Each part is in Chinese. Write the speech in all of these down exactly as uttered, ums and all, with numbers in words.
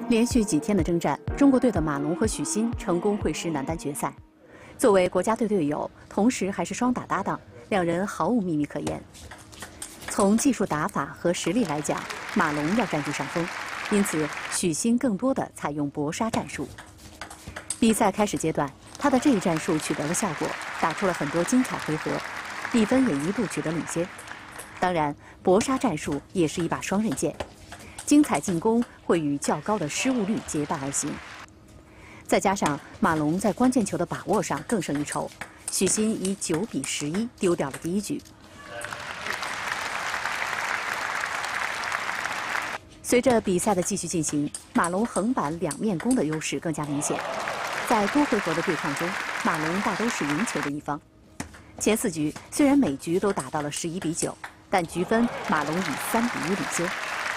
连续几天的征战，中国队的马龙和许昕成功会师男单决赛。作为国家队队友，同时还是双打搭档，两人毫无秘密可言。从技术打法和实力来讲，马龙要占据上风，因此许昕更多的采用搏杀战术。比赛开始阶段，他的这一战术取得了效果，打出了很多精彩回合，比分也一度取得领先。当然，搏杀战术也是一把双刃剑。 精彩进攻会与较高的失误率结伴而行，再加上马龙在关键球的把握上更胜一筹，许昕以九比十一丢掉了第一局。随着比赛的继续进行，马龙横板两面攻的优势更加明显。在多回合的对抗中，马龙大都是赢球的一方。前四局虽然每局都打到了十一比九，但局分马龙以三比一领先。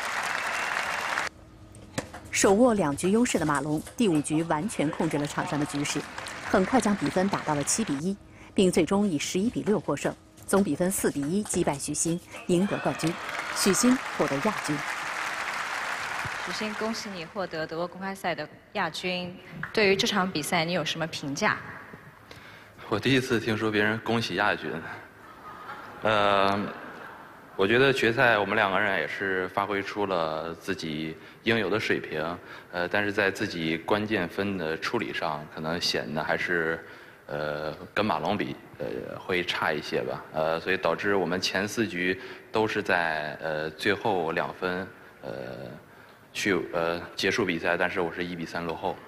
手握两局优势的马龙，第五局完全控制了场上的局势，很快将比分打到了七比一，并最终以十一比六获胜，总比分四比一击败许昕，赢得冠军。许昕获得亚军。 许昕，恭喜你获得德国公开赛的亚军。对于这场比赛，你有什么评价？ 我第一次听说别人恭喜亚军。呃。 我觉得决赛我们两个人也是发挥出了自己应有的水平，呃，但是在自己关键分的处理上，可能显得还是，呃，跟马龙比，呃，会差一些吧，呃，所以导致我们前四局都是在呃最后两分，呃，去呃结束比赛，但是我是一比三落后。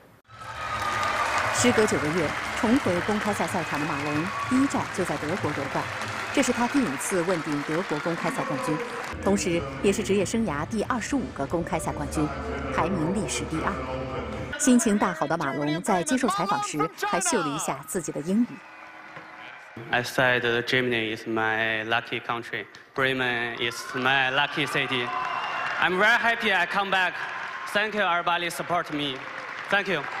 时隔九个月，重回公开赛赛场的马龙，第一站就在德国夺冠。 这是他第五次问鼎德国公开赛冠军，同时也是职业生涯第二十五个公开赛冠军，排名历史第二。心情大好的马龙在接受采访时还秀了一下自己的英语。 I said Germany is my lucky country. Bremen is my lucky city. I'm very happy I come back. Thank you, everybody support me. Thank you.